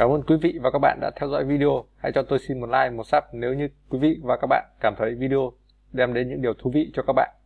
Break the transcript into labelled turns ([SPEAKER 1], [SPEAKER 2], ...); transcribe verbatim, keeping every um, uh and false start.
[SPEAKER 1] Cảm ơn quý vị và các bạn đã theo dõi video. Hãy cho tôi xin một like, một sub nếu như quý vị và các bạn cảm thấy video đem đến những điều thú vị cho các bạn.